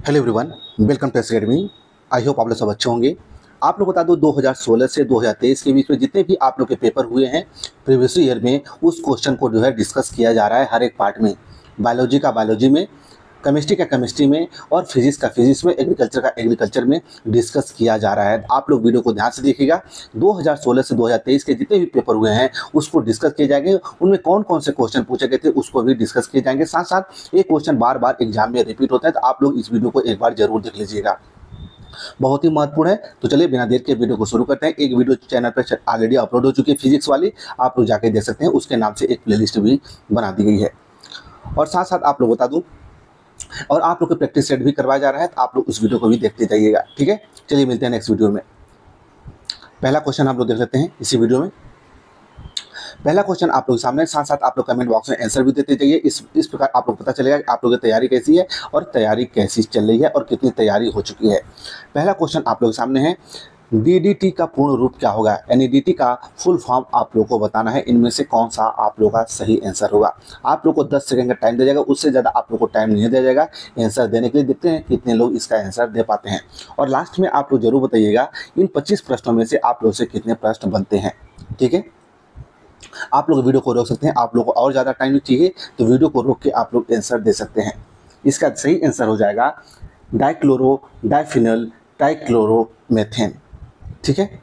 Hello everyone, welcome to S academy. I hope आप लोग सब अच्छे होंगे। आप लोग बता दो 2016 से 2023 के बीच में जितने भी आप लोग के पेपर हुए हैं प्रीवियस ईयर में, उस क्वेश्चन को जो है डिस्कस किया जा रहा है हर एक पार्ट में। बायोलॉजी का बायोलॉजी में, केमिस्ट्री का केमिस्ट्री में और फिजिक्स का फिजिक्स में, एग्रीकल्चर का एग्रीकल्चर में डिस्कस किया जा रहा है। आप लोग वीडियो को ध्यान से देखिएगा। 2016 से 2023 के जितने भी पेपर हुए हैं उसको डिस्कस किए जाएंगे। उनमें कौन कौन से क्वेश्चन पूछे गए थे उसको भी डिस्कस किए जाएंगे। साथ साथ एक क्वेश्चन बार बार एग्जाम में रिपीट होता है, तो आप लोग इस वीडियो को एक बार जरूर देख लीजिएगा, बहुत ही महत्वपूर्ण है। तो चलिए बिना देर के वीडियो को शुरू करते हैं। एक वीडियो चैनल पर ऑलरेडी अपलोड हो चुकी है फिजिक्स वाली, आप लोग जाके देख सकते हैं। उसके नाम से एक प्लेलिस्ट भी बना दी गई है। और साथ साथ आप लोग बता दूं, और आप लोग को प्रैक्टिस सेट भी करवाया जा रहा है, तो आप लोग उस वीडियो को भी देखते जाइएगा। ठीक है, चलिए मिलते हैं नेक्स्ट वीडियो में। पहला क्वेश्चन हम लोग देख लेते हैं इसी वीडियो में। पहला क्वेश्चन आप लोग सामने, साथ साथ आप लोग कमेंट बॉक्स में आंसर भी देते जाइए। इस प्रकार आप लोग पता चलेगा कि आप लोगों की तैयारी कैसी है और तैयारी कैसी चल रही है और कितनी तैयारी हो चुकी है। पहला क्वेश्चन आप लोग सामने है, डीडीटी का पूर्ण रूप क्या होगा, यानी डीटी का फुल फॉर्म आप लोगों को बताना है। इनमें से कौन सा आप लोगों का सही आंसर होगा। आप लोग को 10 सेकंड का टाइम दिया जाएगा, उससे ज़्यादा आप लोग को टाइम नहीं दिया जाएगा आंसर देने के लिए। देखते हैं कितने लोग इसका आंसर दे पाते हैं। और लास्ट में आप लोग जरूर बताइएगा इन 25 प्रश्नों में से आप लोग से कितने प्रश्न बनते हैं। ठीक है, आप लोग वीडियो को रोक सकते हैं। आप लोग को और ज़्यादा टाइम चाहिए तो वीडियो को रोक के आप लोग आंसर दे सकते हैं। इसका सही आंसर हो जाएगा डाइक्लोरो डाइफिनल ट्राइक्लोरोमेथेन। ठीक है,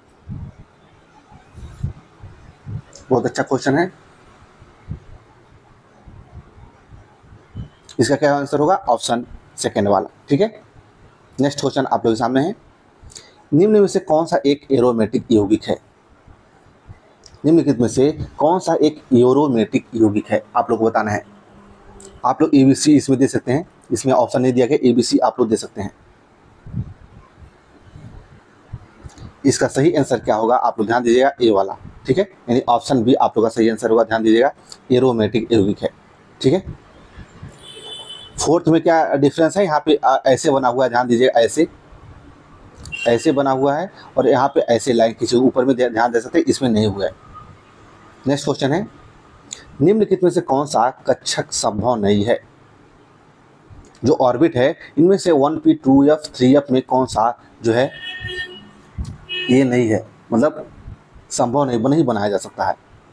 बहुत अच्छा क्वेश्चन है। इसका क्या आंसर होगा, ऑप्शन सेकेंड वाला। ठीक है, नेक्स्ट क्वेश्चन आप लोगों के सामने है, निम्न में से कौन सा एक एरोमेटिक यौगिक है। निम्नलिखित में से कौन सा एक एरोमेटिक यौगिक है, आप लोग को बताना है। आप लोग ABC इसमें दे सकते हैं, इसमें ऑप्शन नहीं दिया गया, ABC आप लोग दे सकते हैं। इसका सही आंसर क्या होगा, आप लोग ध्यान दीजिएगा, ए वाला। ठीक है, यानी ऑप्शन बी आप लोग का सही आंसर होगा। ध्यान दीजिएगा, एरोमेटिक यौगिक है। ठीक है, फोर्थ में क्या डिफरेंस है, यहाँ पे ऐसे बना हुआ है, ध्यान दीजिएगा, ऐसे ऐसे बना हुआ है और यहाँ पे ऐसे लाइन किसी ऊपर में ध्यान दे सकते हैं, इसमें नहीं हुआ है। नेक्स्ट क्वेश्चन है, निम्नलिखित में से कौन सा कक्षक संभव नहीं है। जो ऑर्बिट है इनमें से 1p 2f 3f में कौन सा जो है ये नहीं है, मतलब संभव नहीं बनाया जा सकता है।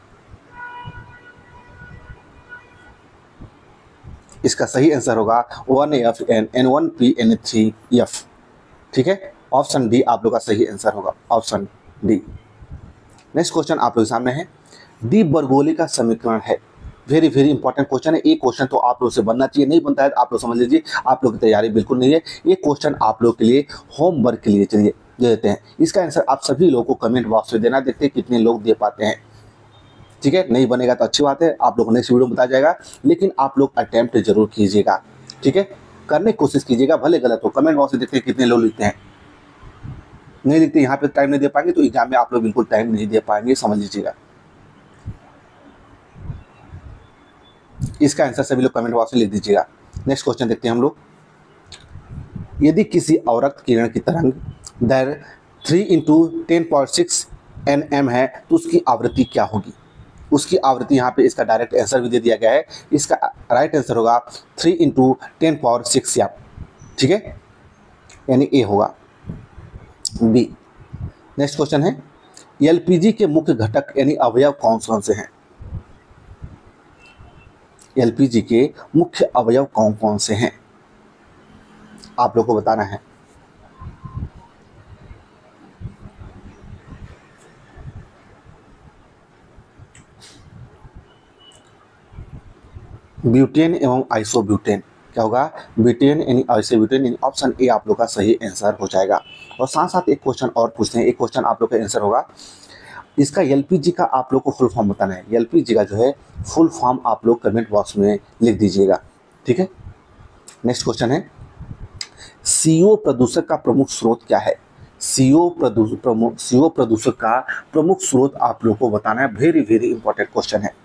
इसका सही आंसर होगा 1f n1p n3f। ठीक है, ऑप्शन डी आप लोग का सही आंसर होगा, ऑप्शन डी। नेक्स्ट क्वेश्चन आप लोग के सामने है, डी बर्गोली का समीकरण है। वेरी वेरी इंपॉर्टेंट क्वेश्चन है। एक क्वेश्चन तो आप लोग से बनना चाहिए, नहीं बनता है तो आप लोग समझ लीजिए आप लोग की तैयारी बिल्कुल नहीं है। ये क्वेश्चन आप लोग के लिए होमवर्क के लिए चलिए दे देते हैं। इसका आंसर आप सभी लोगों को कमेंट बॉक्स में देना, देखते हैं कितने लोग दे पाते हैं। ठीक है, नहीं बनेगा तो अच्छी बात है, आप लोग को नेक्स्ट वीडियो में बताया जाएगा, लेकिन आप लोग अटेम्प्ट जरूर कीजिएगा। ठीक है, करने की कोशिश कीजिएगा, भले गलत हो। कमेंट बॉक्स में देखते हैं कितने लोग लिखते हैं। नहीं लिखते, यहाँ पे टाइम नहीं दे पाएंगे तो एग्जाम में आप लोग बिल्कुल टाइम नहीं दे पाएंगे, समझ लीजिएगा। इसका आंसर सभी लोग कमेंट बॉक्स में लिख दीजिएगा। नेक्स्ट क्वेश्चन देखते हैं हम लोग, यदि किसी अवरक्त किरण की तरंग दैर्घ्य 3 × 10⁶ nm है तो उसकी आवृत्ति क्या होगी। उसकी आवृत्ति यहाँ पे इसका डायरेक्ट आंसर भी दे दिया गया है। इसका राइट आंसर होगा 3 × 10⁶ या, ठीक है, यानी ए होगा, बी। नेक्स्ट क्वेश्चन है, एलपीजी के मुख्य घटक यानी अवयव कौन कौन से हैं। एलपीजी के मुख्य अवयव कौन कौन से हैं, आप लोग को बताना है। ब्यूटेन एवं आइसोब्यूटेन। क्या होगा, ब्यूटेन यानी आइसोब्यूटेन, यानी ऑप्शन ए आप लोग का सही आंसर हो जाएगा। और साथ साथ एक क्वेश्चन और पूछते हैं। एक क्वेश्चन आप लोग का आंसर होगा, इसका एलपीजी का आप लोग को फुल फॉर्म बताना है। एलपीजी का जो है फुल फॉर्म आप लोग कमेंट बॉक्स में लिख दीजिएगा। ठीक है, नेक्स्ट क्वेश्चन है, सीओ प्रदूषक का प्रमुख स्रोत क्या है। सीओ प्रदूषक का प्रमुख स्रोत आप लोग को बताना है। वेरी वेरी इंपॉर्टेंट क्वेश्चन है।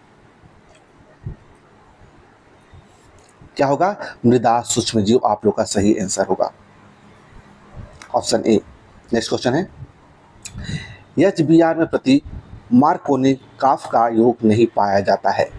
क्या होगा, मृदा सूक्ष्मजीव आप लोग का सही आंसर होगा, ऑप्शन ए। नेक्स्ट क्वेश्चन है, एचबीआर में प्रति मार्कोनिकॉफ का योग नहीं पाया जाता है।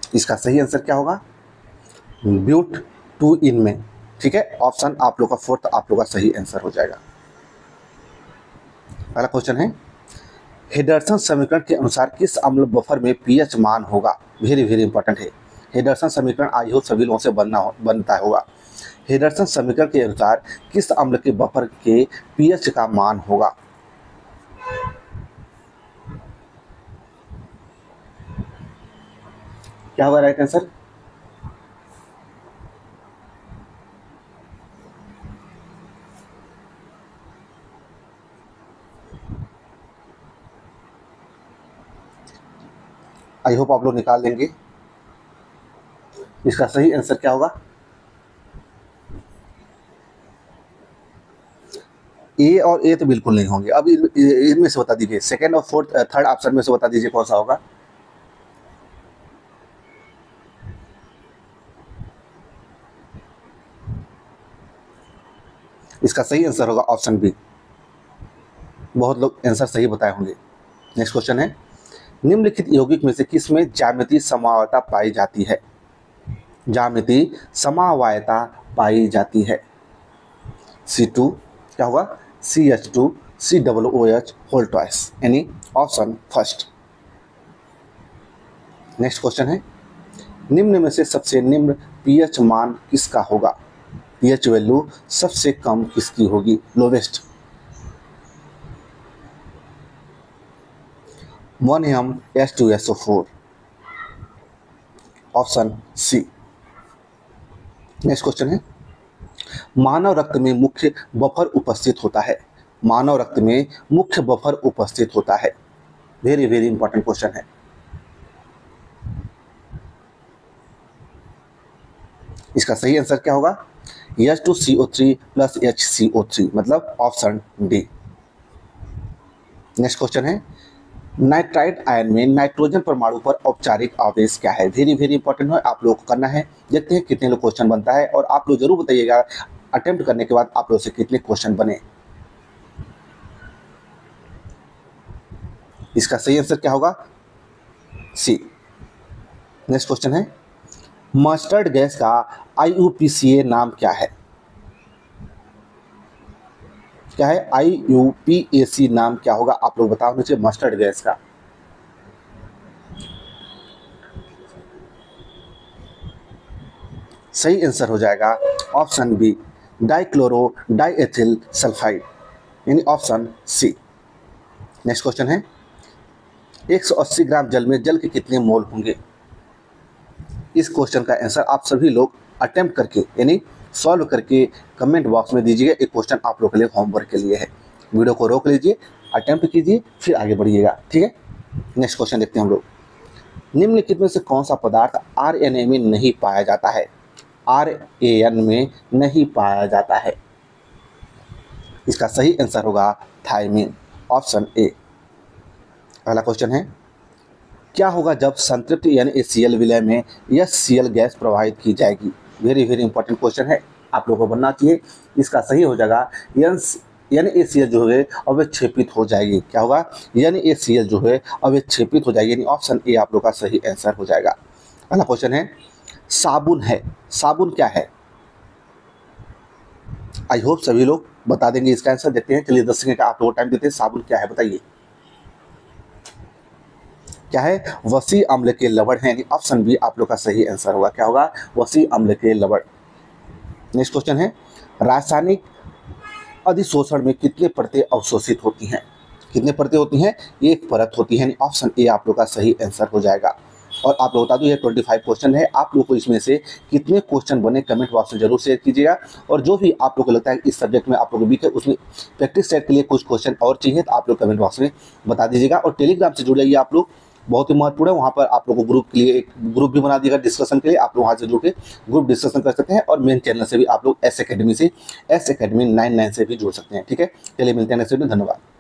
इसका सही आंसर क्या होगा? ब्यूट टू इन में। ठीक है, ऑप्शन आप लोग का फोर्थ आप लोग का सही आंसर हो जाएगा। अगला क्वेश्चन है, हेडरसन समीकरण के अनुसार किस अम्ल बफर में पीएच मान होगा? वेरी वेरी इंपॉर्टेंट है। हेडरसन समीकरण आई होप सभी लोगों से बनता होगा। हेडरसन समीकरण के अनुसार किस अम्ल के बफर के पीएच का मान होगा? क्या होगा राइट आंसर? आई होप आप लोग निकाल लेंगे। इसका सही आंसर क्या होगा? ए और ए तो बिल्कुल नहीं होंगे। अब इनमें से बता दीजिए, सेकंड और फोर्थ थर्ड ऑप्शन में से बता दीजिए कौन सा होगा। इसका सही आंसर होगा ऑप्शन बी। बहुत लोग आंसर सही बताए होंगे। नेक्स्ट क्वेश्चन है, निम्नलिखित यौगिक में से किस में ज्यामितीय समवायता पाई जाती है? ज्यामितीय समवायता पाई जाती है। C2 क्या होगा? CH2 COOH होल ट्वाइस, यानी ऑप्शन फर्स्ट। नेक्स्ट क्वेश्चन है, निम्न में से सबसे निम्न पीएच मान किसका होगा? पीएच वैल्यू सबसे कम किसकी होगी? Lowest. 1H2SO4, option C. Next question है, मानव रक्त में मुख्य बफर उपस्थित होता है। मानव रक्त में मुख्य बफर उपस्थित होता है। वेरी वेरी इंपॉर्टेंट क्वेश्चन है। इसका सही आंसर क्या होगा? H2CO3 प्लस HCO3, मतलब ऑप्शन डी। नेक्स्ट क्वेश्चन है, नाइट्राइड आयन में नाइट्रोजन परमाणु पर औपचारिक आवेश क्या है? वेरी वेरी इंपॉर्टेंट है, आप लोग को करना है। देखते हैं कितने लोग क्वेश्चन बनता है, और आप लोग जरूर बताइएगा अटेम्प्ट करने के बाद आप लोग से कितने क्वेश्चन बने। इसका सही आंसर क्या होगा? सी। नेक्स्ट क्वेश्चन है, मस्टर्ड गैस का IUPAC नाम क्या है? क्या है? IUPAC नाम क्या होगा? आप लोग बताओ मुझे मस्टर्ड गैस का। सही आंसर हो जाएगा option B, dichloro diethyl sulphide, यानी ऑप्शन सी। नेक्स्ट क्वेश्चन है, 180 ग्राम जल में जल के कितने मोल होंगे? इस क्वेश्चन का आंसर आप सभी लोग अटेम्प्ट करके, यानी सॉल्व करके कमेंट बॉक्स में दीजिएगा। एक क्वेश्चन आप लोग के लिए होमवर्क के लिए है। वीडियो को रोक लीजिए, अटेम्प्ट कीजिए, फिर आगे बढ़िएगा। ठीक है, नेक्स्ट क्वेश्चन देखते हैं हम लोग। निम्नलिखित में से कौन सा पदार्थ RNA में नहीं पाया जाता है? RAN में नहीं पाया जाता है। इसका सही आंसर होगा थायमिन, ऑप्शन ए। अगला क्वेश्चन है, क्या होगा जब संतृप्त NaCl विलय में HCl गैस प्रवाहित की जाएगी? वेरी वेरी इंपॉर्टेंट क्वेश्चन है, आप लोगों को बनना चाहिए। इसका सही हो जाएगा NaCl जो है अवक्षेपित हो जाएगी। क्या होगा? NaCl जो है अवक्षेपित हो जाएगी, यानी ऑप्शन ए आप लोग का सही आंसर हो जाएगा। अगला क्वेश्चन है, साबुन है, साबुन क्या है? आई होप सभी लोग बता देंगे इसका आंसर। देखते हैं, चलिए 10 सेकंड का आप लोग टाइम देते हैं। साबुन क्या है बताइए? क्या है? वसी अम्ल के लवण है, यानी ऑप्शन बी आप लोग का सही आंसर होगा। क्या होगा? वसी अम्ल के लवण। नेक्स्ट क्वेश्चन है, रासायनिक अधिशोषण में कितने परतें अवशोषित होती हैं? कितने परतें होती हैं? एक परत होती है, यानी ऑप्शन ए आप लोग का सही आंसर हो जाएगा। और आप लोग बता दो, ये 25 क्वेश्चन है। आप लोग को इसमें से कितने क्वेश्चन बने कमेंट बॉक्स में जरूर शेयर कीजिएगा। और जो भी आप लोग को लगता है इस सब्जेक्ट में आप लोग वीक है, उसमें प्रैक्टिस सेट के लिए कुछ क्वेश्चन और चाहिए तो आप लोग कमेंट बॉक्स में बता दीजिएगा। और टेलीग्राम से जुड़ जाइए आप लोग, बहुत ही महत्वपूर्ण है। वहाँ पर आप लोग को ग्रुप के लिए एक ग्रुप भी बना दिएगा डिस्कशन के लिए। आप लोग वहाँ से जुड़ के ग्रुप डिस्कशन कर सकते हैं। और मेन चैनल से भी आप लोग S Academy से S Academy 99 से भी जुड़ सकते हैं। ठीक है, चलिए मिलते हैं नेक्स्ट वीडियो में। धन्यवाद।